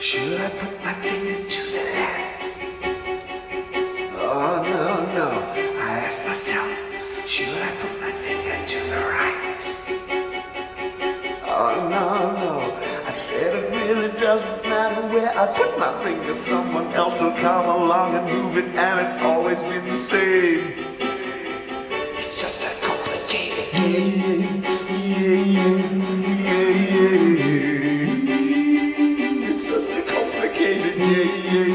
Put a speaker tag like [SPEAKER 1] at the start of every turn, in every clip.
[SPEAKER 1] Should I put my finger to the left? Oh no, I asked myself, should I put my finger to the right? Oh no, I said it really doesn't matter where I put my finger. Someone else will come along and move it, and it's always been the same. It's just a complicated game. It's just a complicated game.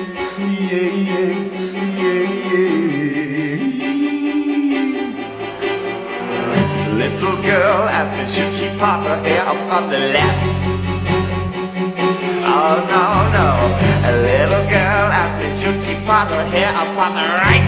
[SPEAKER 1] Little girl asked me, should she part her hair up on the left? Oh no, a little girl asked me, should she part her hair up on the right?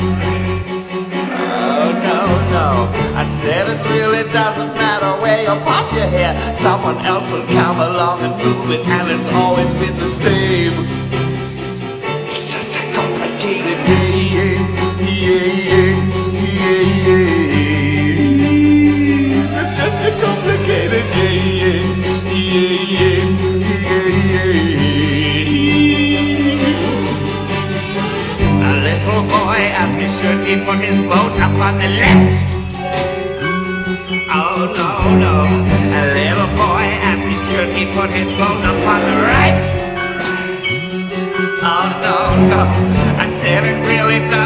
[SPEAKER 1] Oh no, I said it really doesn't matter where you part your hair. Someone else will come along and move it, and it's always been the same. It's just a complicated game. It's just a complicated game. A little boy asked me, should he put his vote up on the left? Oh no, a little boy asked me, should he put his vote up on the right? Oh no, I said it really does